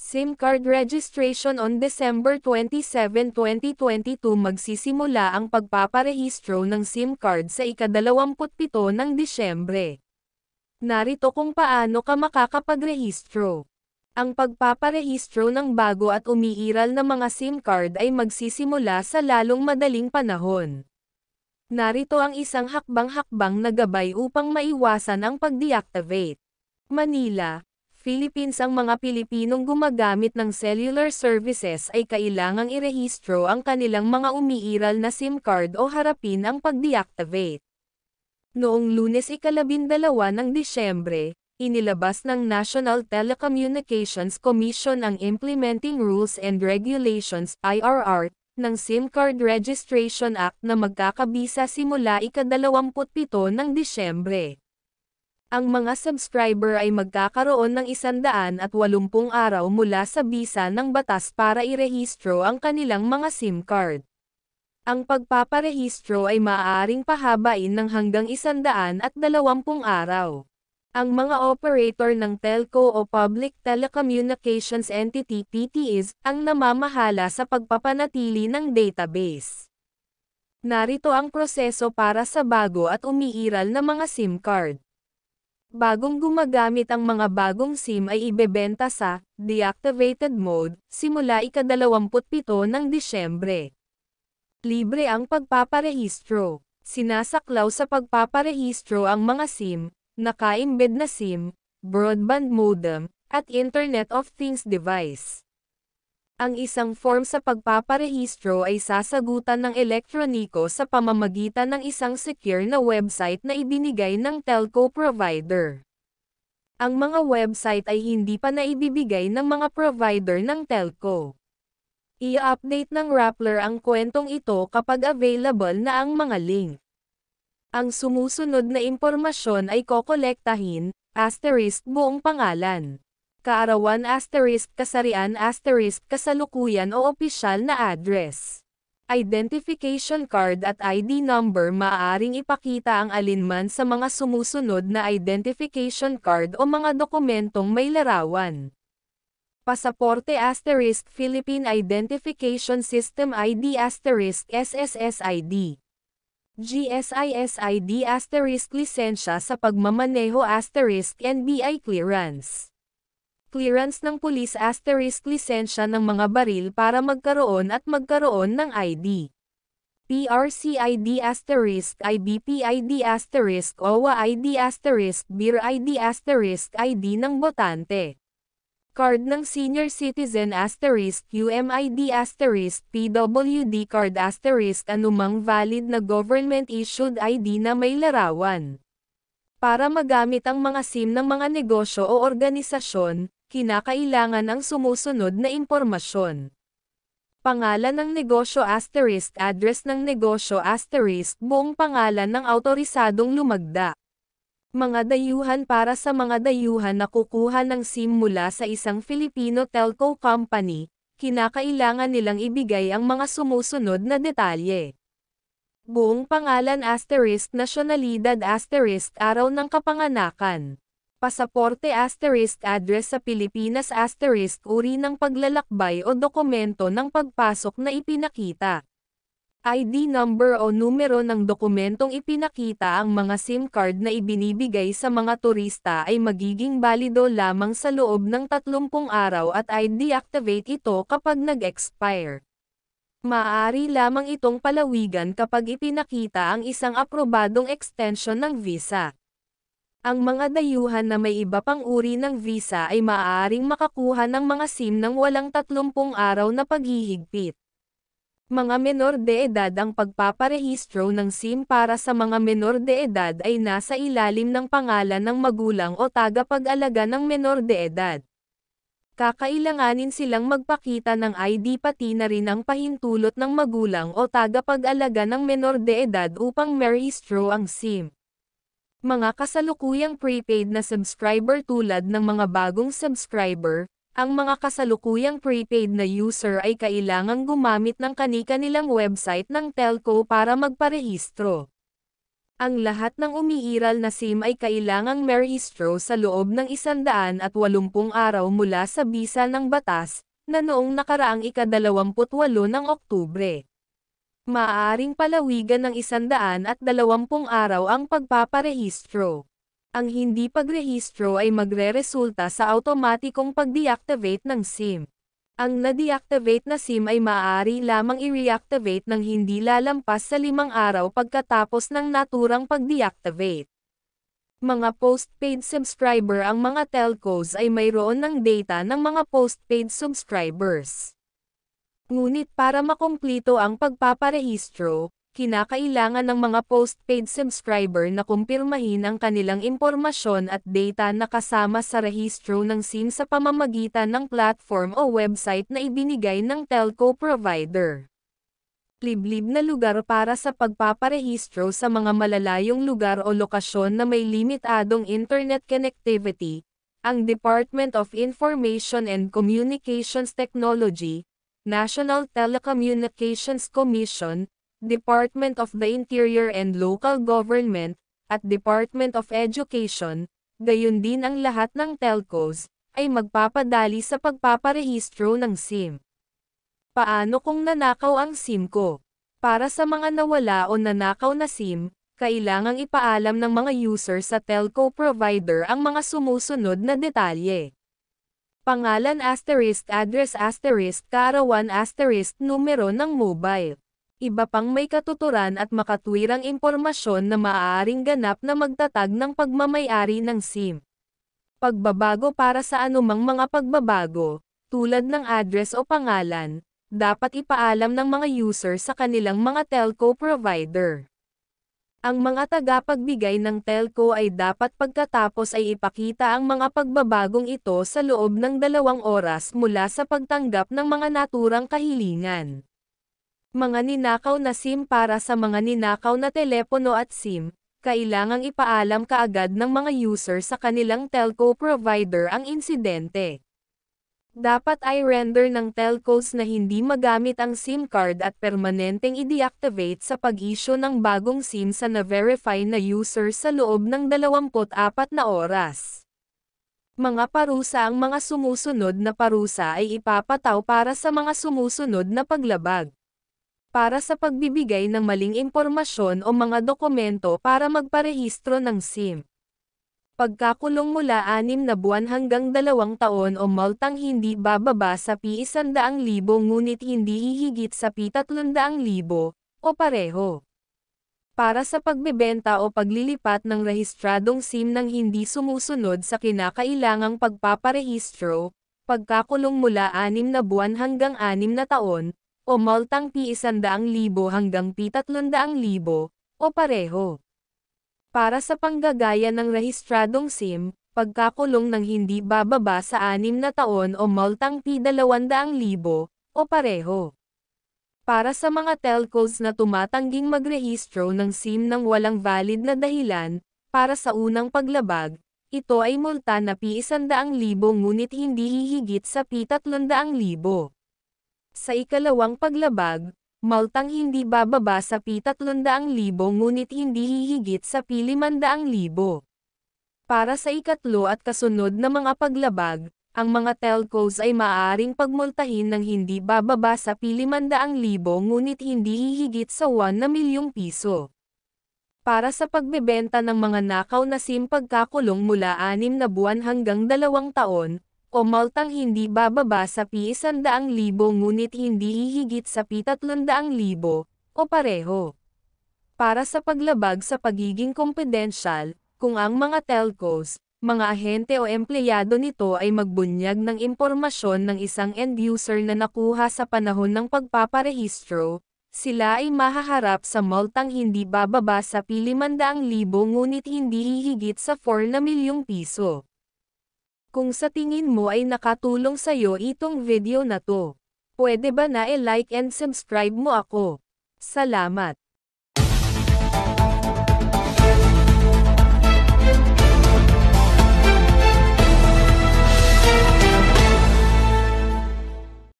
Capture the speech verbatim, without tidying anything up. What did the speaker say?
SIM card registration on December twenty-seventh, twenty twenty-two magsisimula ang pagpaparehistro ng SIM card sa ikadalawamputpito ng Disyembre. Narito kung paano ka makakapagrehistro. Ang pagpaparehistro ng bago at umiiral na mga SIM card ay magsisimula sa lalong madaling panahon. Narito ang isang hakbang-hakbang na gabay upang maiwasan ang pag-deactivate. Manila, Philippines. Ang mga Pilipinong gumagamit ng cellular services ay kailangang irehistro ang kanilang mga umiiral na SIM card o harapin ang pag-deactivate. Noong Lunes ikalabindalawa ng Disyembre, inilabas ng National Telecommunications Commission ang Implementing Rules and Regulations I R R ng SIM Card Registration Act na magkakabisa simula ikadalawamputpito ng Disyembre. Ang mga subscriber ay magkakaroon ng isandaan at walumpung araw mula sa bisa ng batas para irehistro ang kanilang mga SIM card. Ang pagpaparehistro ay maaaring pahabain ng hanggang isandaan at dalawampung araw. Ang mga operator ng telco o Public Telecommunications Entity P T Es ang namamahala sa pagpapanatili ng database. Narito ang proseso para sa bago at umiiral na mga SIM card. Bagong gumagamit. Ang mga bagong SIM ay ibebenta sa deactivated mode simula ikadalawamputpito ng Disyembre. Libre ang pagpaparehistro. Sinasaklaw sa pagpaparehistro ang mga SIM, naka-embed na SIM, broadband modem, at Internet of Things device. Ang isang form sa pagpaparehistro ay sasagutan ng elektroniko sa pamamagitan ng isang secure na website na ibinigay ng telco provider. Ang mga website ay hindi pa naibibigay ng mga provider ng telco. I-update ng Rappler ang kwentong ito kapag available na ang mga link. Ang sumusunod na impormasyon ay kokolektahin, asterisk buong pangalan. Kaarawan asterisk kasarian asterisk kasalukuyan o opisyal na address. Identification card at I D number. Maaaring ipakita ang alinman sa mga sumusunod na identification card o mga dokumentong may larawan. Pasaporte asterisk Philippine Identification System I D asterisk S S S I D. G S I S I D asterisk lisensya sa pagmamaneho asterisk N B I clearance. Clearance ng pulis asterisk lisensya ng mga baril para magkaroon at magkaroon ng I D. P R C I D asterisk I B P I D asterisk O W A I D asterisk B I R I D asterisk I D ng botante. Card ng senior citizen asterisk U M I D asterisk P W D card asterisk anumang valid na government issued I D na may larawan. Para magamit ang mga SIM ng mga negosyo o organisasyon, kinakailangan ang sumusunod na impormasyon. Pangalan ng negosyo asterisk address ng negosyo asterisk buong pangalan ng autorisadong lumagda. Mga dayuhan. Para sa mga dayuhan na kukuha ng SIM mula sa isang Filipino telco company, kinakailangan nilang ibigay ang mga sumusunod na detalye. Buong pangalan asterisk nasyonalidad asterisk araw ng kapanganakan. Pasaporte asterisk address sa Pilipinas asterisk uri ng paglalakbay o dokumento ng pagpasok na ipinakita. I D number o numero ng dokumentong ipinakita. Ang mga SIM card na ibinibigay sa mga turista ay magiging balido lamang sa loob ng tatlumpung araw at i-deactivate ito kapag nag-expire. Maaari lamang itong palawigan kapag ipinakita ang isang aprobadong extension ng visa. Ang mga dayuhan na may iba pang uri ng visa ay maaaring makakuha ng mga SIM nang walang tatlumpung araw na paghihigpit. Mga menor de edad. Ang pagpaparehistro ng SIM para sa mga menor de edad ay nasa ilalim ng pangalan ng magulang o tagapag-alaga ng menor de edad. Kakailanganin silang magpakita ng I D pati na rin ang pahintulot ng magulang o tagapag-alaga ng menor de edad upang merehistro ang SIM. Mga kasalukuyang prepaid na subscriber. Tulad ng mga bagong subscriber, ang mga kasalukuyang prepaid na user ay kailangang gumamit ng kani-kanilang website ng telco para magparehistro. Ang lahat ng umiiral na SIM ay kailangang merehistro sa loob ng isandaan at walumpung araw mula sa bisa ng batas, na noong nakaraang ikadalawamput walo ng Oktubre. Maaaring palawigan ng isandaan at dalawampung araw ang pagpaparehistro. Ang hindi pagrehistro ay magreresulta sa automatikong pag-deactivate ng SIM. Ang na-deactivate na SIM ay maaari lamang i-reactivate ng hindi lalampas sa limang araw pagkatapos ng naturang pag-deactivate. Mga postpaid subscriber. Ang mga telcos ay mayroon ng data ng mga postpaid subscribers. Ngunit para makumplito ang pagpaparehistro, kinakailangan ng mga postpaid subscriber na kumpirmahin ang kanilang impormasyon at data na kasama sa rehistro ng SIM sa pamamagitan ng platform o website na ibinigay ng telco provider. Liblib na lugar para sa pagpaparehistro sa mga malalayong lugar o lokasyon na may limitadong internet connectivity. Ang Department of Information and Communications Technology, National Telecommunications Commission, Department of the Interior and Local Government, at Department of Education, gayon din ang lahat ng telcos, ay magpapadali sa pagpaparehistro ng SIM. Paano kung nanakaw ang SIM ko? Para sa mga nawala o nanakaw na SIM, kailangang ipaalam ng mga user sa telco provider ang mga sumusunod na detalye. Pangalan asterisk address asterisk kaarawan asterisk numero ng mobile. Iba pang may katuturan at makatwirang impormasyon na maaaring ganap na magtatag ng pagmamay-ari ng SIM. Pagbabago. Para sa anumang mga pagbabago, tulad ng address o pangalan, dapat ipaalam ng mga user sa kanilang mga telco provider. Ang mga tagapagbigay ng telco ay dapat pagkatapos ay ipakita ang mga pagbabagong ito sa loob ng dalawang oras mula sa pagtanggap ng mga naturang kahilingan. Mga ninakaw na SIM. Para sa mga ninakaw na telepono at SIM, kailangang ipaalam kaagad ng mga user sa kanilang telco provider ang insidente. Dapat ay render ng telcos na hindi magamit ang SIM card at permanenteng i-deactivate sa pag-issue ng bagong SIM sa na-verify na user sa loob ng dalawamput apat na oras. Mga parusa. Ang mga sumusunod na parusa ay ipapataw para sa mga sumusunod na paglabag. Para sa pagbibigay ng maling impormasyon o mga dokumento para magparehistro ng SIM. Pagkakulong mula anim na buwan hanggang dalawang taon o multang hindi bababa sa P one hundred thousand ngunit hindi hihigit sa P three hundred thousand, o pareho. Para sa pagbebenta o paglilipat ng rehistradong SIM nang hindi sumusunod sa kinakailangang pagpaparehistro, pagkakulong mula anim na buwan hanggang anim na taon, o multang P one hundred thousand hanggang P three hundred thousand, o pareho. Para sa panggagaya ng rehistradong SIM, pagkakulong ng hindi bababa sa anim na taon o multang P two hundred thousand, o pareho. Para sa mga telcos na tumatangging magrehistro ng SIM ng walang valid na dahilan, para sa unang paglabag, ito ay multa na P one hundred thousand ngunit hindi hihigit sa P three hundred thousand. Sa ikalawang paglabag, multang hindi bababa sa P three hundred thousand ngunit hindi hihigit sa P five hundred thousand. Para sa ikatlo at kasunod na mga paglabag, ang mga telcos ay maaaring pagmultahin ng hindi bababa sa P five hundred thousand ngunit hindi hihigit sa one na milyong piso. Para sa pagbebenta ng mga nakaw na SIM pagkakulong mula anim na buwan hanggang dalawang taon, o multang hindi bababa sa P one hundred thousand ngunit hindi hihigit sa P three hundred thousand, o pareho. Para sa paglabag sa pagiging kumpidensyal, kung ang mga telcos, mga ahente o empleyado nito ay magbunyag ng impormasyon ng isang end user na nakuha sa panahon ng pagpaparehistro, sila ay mahaharap sa multang hindi bababa sa P five hundred thousand ngunit hindi hihigit sa four na milyong piso. Kung sa tingin mo ay nakatulong sa'yo itong video na to, pwede ba na i-like and subscribe mo ako? Salamat!